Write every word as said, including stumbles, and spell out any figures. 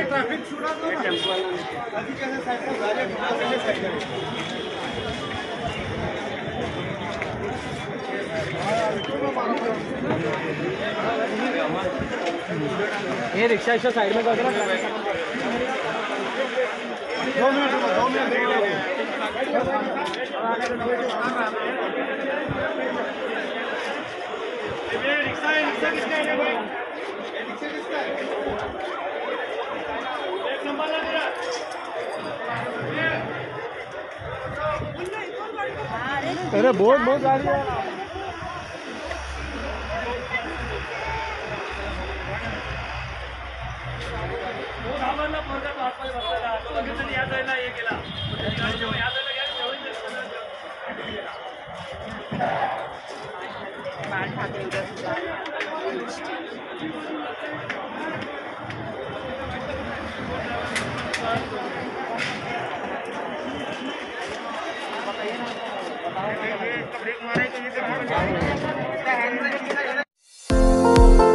Traffic छूटा तो अभी कैसे साइड पर गाड़ी ये रिक्शा रिक्शा साइड में कर दो। दो मिनट दो मिनट रिक्शा है, रिक्शा किसका है भाई? रिक्शा किसका है? एक नंबर लग रहा है। अरे बहुत बहुत गाड़ी है। याद राहिला हे केला याद ब्रेक मारा है